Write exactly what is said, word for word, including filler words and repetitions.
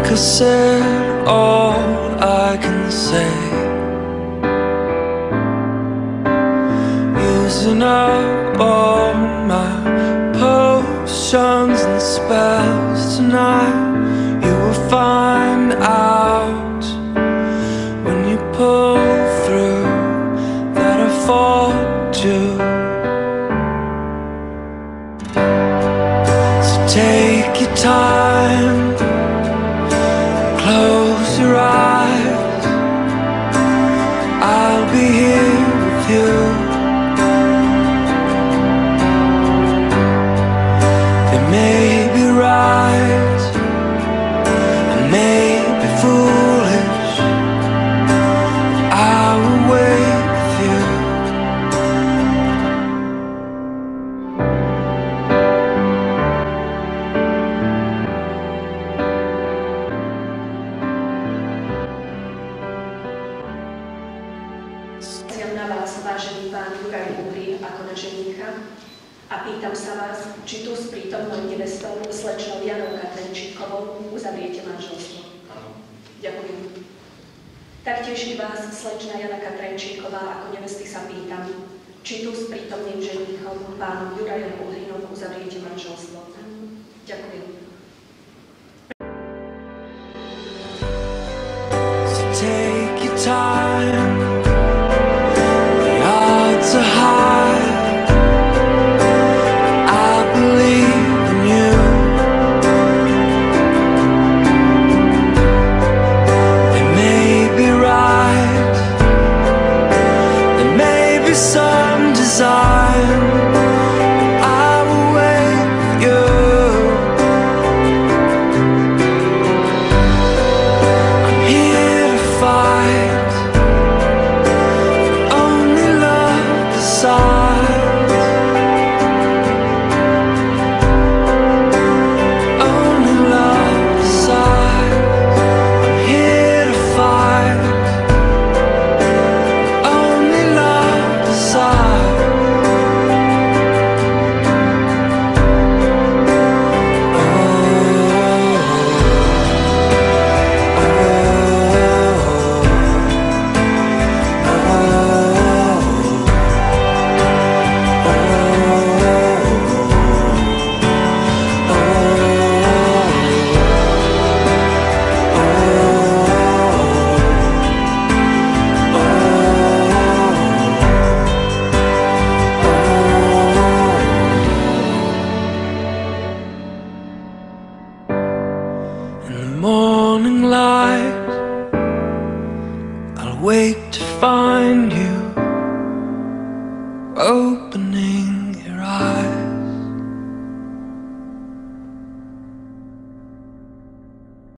I said all I can say, using up all my potions and spells tonight. You will find out when you pull through that I fought you. So take your time, close your eyes, I'll be here with you. They may be right, and may be foolish, but I will wait with you. Chcem na vás, vážený pán Juraj Uhrín, ako na ženícha a pýtam sa vás, či tu s prítomnou nevestou, slečnou Janou Katrenčíkovou, uzavriete manželstvo. Áno. Ďakujem. Taktiež i vás, slečna Jana Katrenčíková, ako nevesty sa pýtam, či tu s prítomným ženíchom, pánom Jurajom Uhrínom, uzavriete manželstvo. Ďakujem. So take your time, the odds are high, I believe in you. They may be right, there may be some design, but I will wait with you. I'm here to fight, only love decides, only love decides. I'm here to fight, only love decides. In the morning light, I'll wake to find you open